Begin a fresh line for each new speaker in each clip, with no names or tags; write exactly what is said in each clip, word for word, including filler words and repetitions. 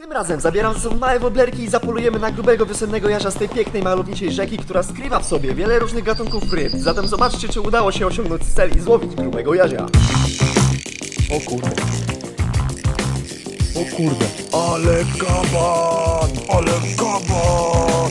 Tym razem zabieram ze sobą małe woblerki i zapolujemy na grubego wiosennego jarza z tej pięknej, malowniczej rzeki, która skrywa w sobie wiele różnych gatunków ryb. Zatem zobaczcie, czy udało się osiągnąć cel i złowić grubego jarzia. O kurde. O kurde. Ale kaban! Ale kaban!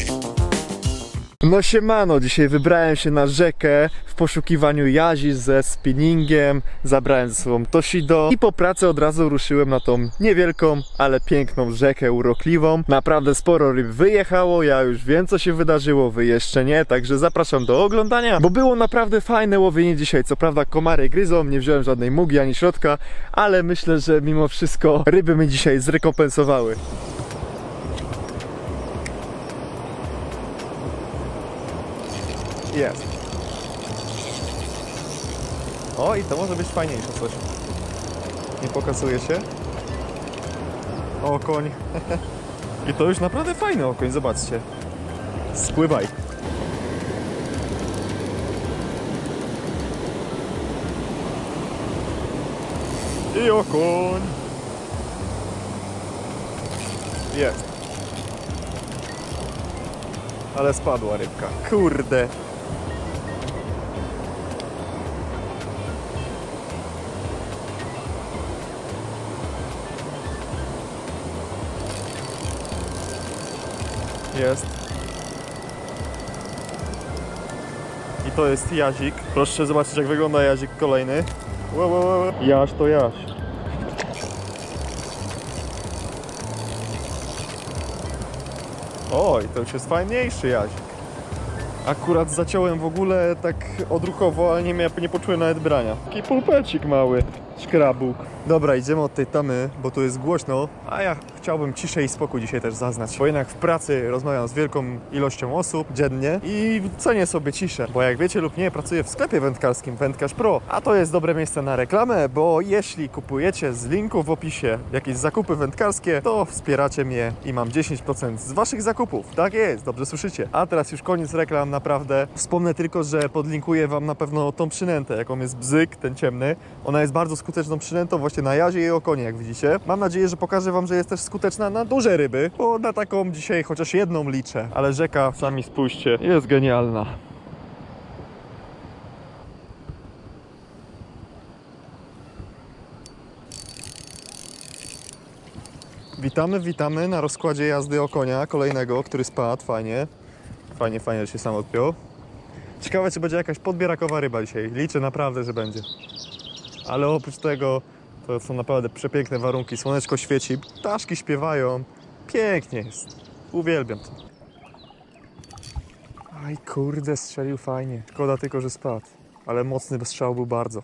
No siemano, dzisiaj wybrałem się na rzekę w poszukiwaniu jazi ze spinningiem. Zabrałem ze sobą Toshido i po pracy od razu ruszyłem na tą niewielką, ale piękną rzekę urokliwą. Naprawdę sporo ryb wyjechało, ja już wiem, co się wydarzyło, wy jeszcze nie, także zapraszam do oglądania, bo było naprawdę fajne łowienie dzisiaj. Co prawda komary gryzą, nie wziąłem żadnej mugi ani środka, ale myślę, że mimo wszystko ryby mi dzisiaj zrekompensowały. Jest. O, i to może być fajniejsze coś. Nie pokazuje się. Okoń. I to już naprawdę fajny okoń, zobaczcie. Spływaj. I okoń. Jest. Ale spadła rybka. Kurde. Jest. I to jest jazik. Proszę zobaczyć, jak wygląda jazik kolejny. Ue, ue, ue. Jaś to jaś. Oj, to już jest fajniejszy jazik. Akurat zaciąłem w ogóle tak odruchowo, ale nie, miałem, nie poczułem nawet brania. Taki pulpecik mały. Szkrabuk. Dobra, idziemy od tej tamy, bo tu jest głośno, a ja chciałbym ciszę i spokój dzisiaj też zaznać, bo jednak w pracy rozmawiam z wielką ilością osób dziennie i cenię sobie ciszę, bo jak wiecie lub nie, pracuję w sklepie wędkarskim Wędkarz Pro, a to jest dobre miejsce na reklamę, bo jeśli kupujecie z linku w opisie jakieś zakupy wędkarskie, to wspieracie mnie i mam dziesięć procent z waszych zakupów. Tak jest, dobrze słyszycie. A teraz już koniec reklam, naprawdę. Wspomnę tylko, że podlinkuję wam na pewno tą przynętę, jaką jest bzyk, ten ciemny. Ona jest bardzo skuteczną przynętą właśnie na jazie i okonie, jak widzicie. Mam nadzieję, że pokażę wam, że jest też skuteczna na duże ryby, bo na taką dzisiaj chociaż jedną liczę. Ale rzeka, sami spójrzcie, jest genialna. Witamy, witamy na rozkładzie jazdy okonia kolejnego, który spadł, fajnie. Fajnie, fajnie, że się sam odpiął. Ciekawe, czy będzie jakaś podbierakowa ryba dzisiaj. Liczę naprawdę, że będzie. Ale oprócz tego to są naprawdę przepiękne warunki. Słoneczko świeci, ptaszki śpiewają. Pięknie jest. Uwielbiam to. Aj kurde, strzelił fajnie. Szkoda tylko, że spadł. Ale mocny strzał był bardzo.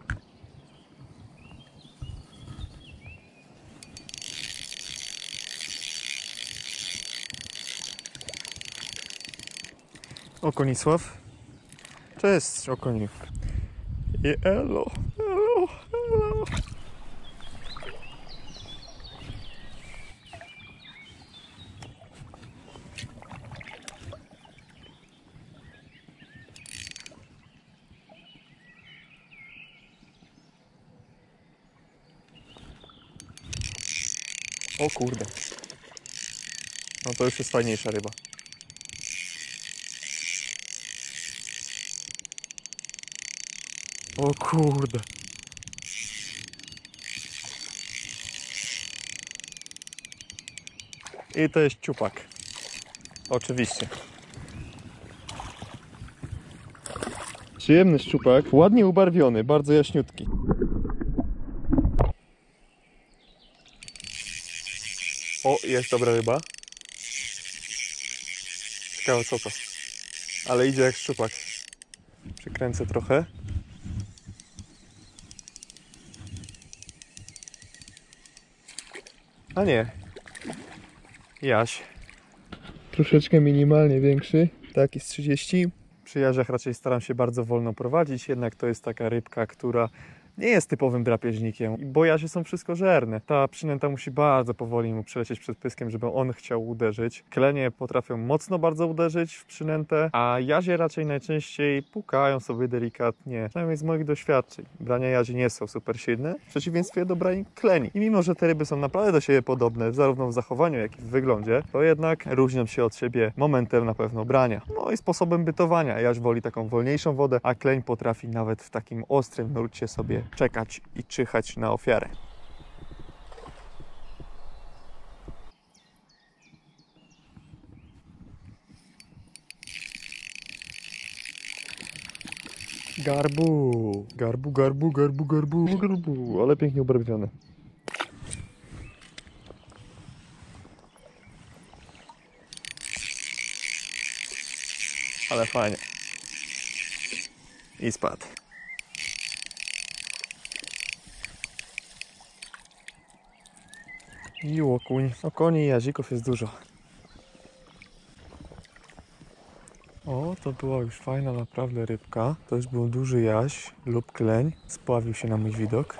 Okonisław. Cześć, okoni. I elo, elo, elo. O kurde. No to już jest fajniejsza ryba. O kurde. I to jest ciupak. Oczywiście. Przyjemny szczupak, ładnie ubarwiony, bardzo jaśniutki. O, jest dobra ryba. Ciekawe co to. Ale idzie jak szczupak. Przykręcę trochę. A nie. Jaś. Troszeczkę minimalnie większy. Taki z trzydzieści. Przy jarzach raczej staram się bardzo wolno prowadzić, jednak to jest taka rybka, która nie jest typowym drapieżnikiem, bo jazie są wszystkożerne. Ta przynęta musi bardzo powoli mu przelecieć przed pyskiem, żeby on chciał uderzyć. Klenie potrafią mocno bardzo uderzyć w przynętę, a jazie raczej najczęściej pukają sobie delikatnie. Przynajmniej z moich doświadczeń. Brania jazi nie są super silne, w przeciwieństwie do brań kleni. I mimo, że te ryby są naprawdę do siebie podobne, zarówno w zachowaniu, jak i w wyglądzie, to jednak różnią się od siebie momentem na pewno brania. No i sposobem bytowania. Jaś woli taką wolniejszą wodę, a kleń potrafi nawet w takim ostrym nurcie sobie czekać i czyhać na ofiarę. Garbu, garbu, garbu, garbu, garbu, garbu, ale pięknie ubarwione. Ale fajnie. I spadł. I łokuń. No koni i jazików jest dużo. O, to była już fajna naprawdę rybka. To już był duży jaś lub kleń. Spławił się na mój widok.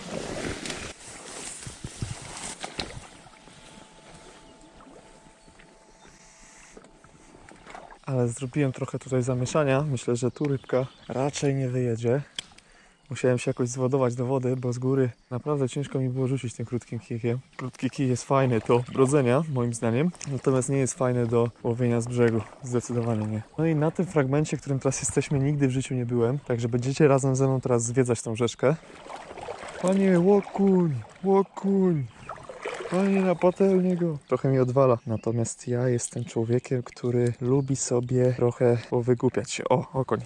Ale zrobiłem trochę tutaj zamieszania. Myślę, że tu rybka raczej nie wyjedzie. Musiałem się jakoś zładować do wody, bo z góry naprawdę ciężko mi było rzucić tym krótkim kijkiem. Krótki kij jest fajny do brodzenia, moim zdaniem, natomiast nie jest fajny do łowienia z brzegu. Zdecydowanie nie. No i na tym fragmencie, w którym teraz jesteśmy, nigdy w życiu nie byłem, także będziecie razem ze mną teraz zwiedzać tą rzeczkę. Panie, łokuń, łokuń. Panie, na patelnię go. Trochę mi odwala. Natomiast ja jestem człowiekiem, który lubi sobie trochę powygłupiać się. O, okoń.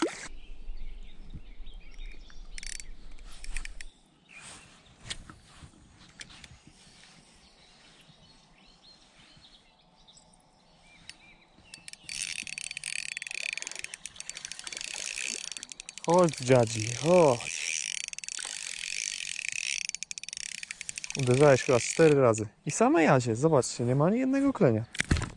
Chodź, dziadzi, chodź. Uderzałeś chyba cztery razy. I same jazie, zobaczcie, nie ma ani jednego klenia.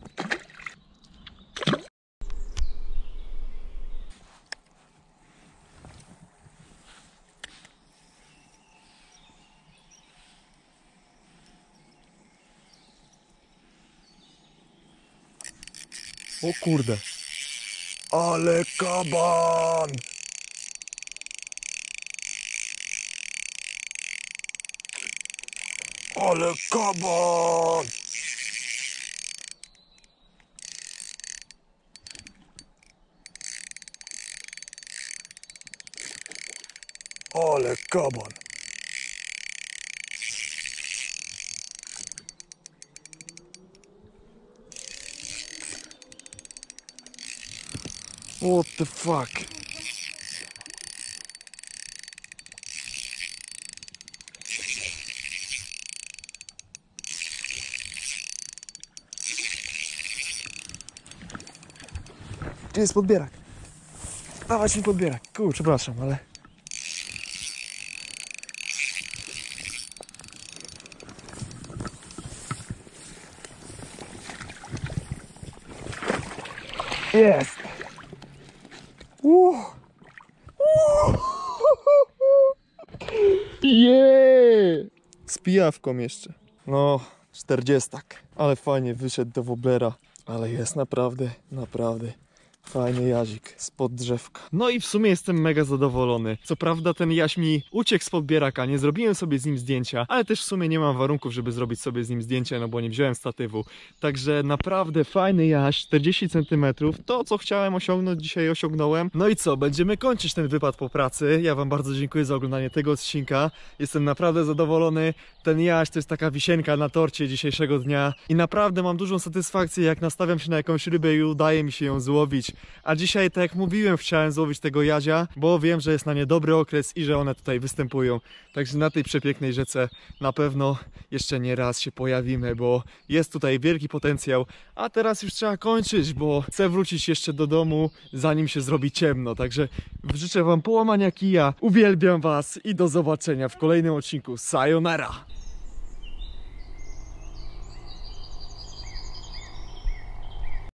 O kurde. Ale kaban! Ale kaban! Ale kaban! What the fuck? Gdzie jest podbierak? Dawać mi podbierak. Kur, przepraszam, ale... Jest! Uh. Uh. Yeah. Z pijawką jeszcze. No, czterdziestak. Ale fajnie wyszedł do woblera. Ale jest naprawdę, naprawdę fajny jazik spod drzewka. No i w sumie jestem mega zadowolony. Co prawda ten jaś mi uciekł spod bieraka, nie zrobiłem sobie z nim zdjęcia, ale też w sumie nie mam warunków, żeby zrobić sobie z nim zdjęcie, no bo nie wziąłem statywu. Także naprawdę fajny jaś, czterdzieści centymetrów. To, co chciałem osiągnąć, dzisiaj osiągnąłem. No i co, będziemy kończyć ten wypad po pracy. Ja wam bardzo dziękuję za oglądanie tego odcinka. Jestem naprawdę zadowolony. Ten jaś to jest taka wisienka na torcie dzisiejszego dnia i naprawdę mam dużą satysfakcję, jak nastawiam się na jakąś rybę i udaje mi się ją złowić. A dzisiaj, tak jak mówiłem, chciałem złowić tego jazia, bo wiem, że jest na nie dobry okres i że one tutaj występują. Także na tej przepięknej rzece na pewno jeszcze nie raz się pojawimy, bo jest tutaj wielki potencjał. A teraz już trzeba kończyć, bo chcę wrócić jeszcze do domu, zanim się zrobi ciemno. Także życzę wam połamania kija, uwielbiam was i do zobaczenia w kolejnym odcinku. Sayonara!